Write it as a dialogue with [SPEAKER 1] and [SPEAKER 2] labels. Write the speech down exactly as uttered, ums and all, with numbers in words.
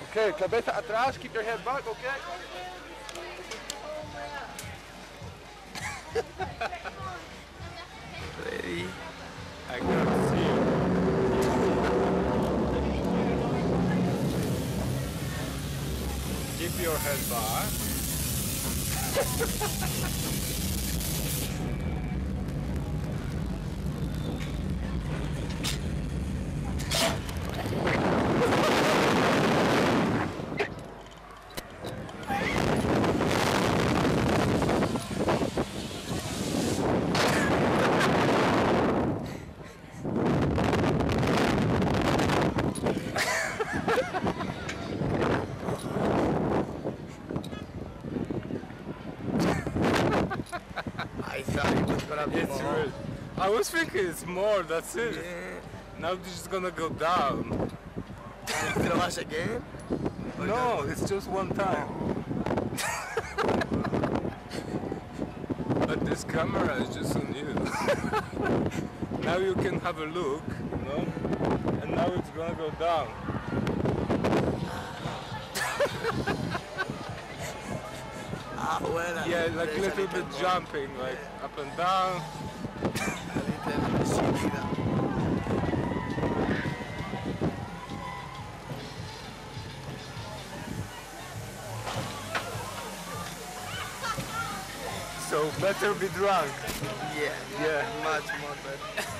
[SPEAKER 1] Okay, cabeza atrás, keep your head back, okay?
[SPEAKER 2] Ready?
[SPEAKER 3] I can't see you. Keep your head back.
[SPEAKER 2] I thought it was gonna be
[SPEAKER 3] It's
[SPEAKER 2] more.
[SPEAKER 3] real. I was thinking it's more, that's it.
[SPEAKER 2] Yeah.
[SPEAKER 3] Now it's just gonna go down.
[SPEAKER 2] And throw us again? Or
[SPEAKER 3] No, it's just one time. But this camera is just on you. Now you can have a look, you know? And now it's gonna go down.
[SPEAKER 2] Ah, well,
[SPEAKER 3] Yeah, like a
[SPEAKER 2] there's
[SPEAKER 3] little bit
[SPEAKER 2] more.
[SPEAKER 3] jumping, like up and down.
[SPEAKER 2] A little shaky down.
[SPEAKER 3] So better be drunk.
[SPEAKER 2] Yeah,
[SPEAKER 3] Yeah.
[SPEAKER 2] much more better.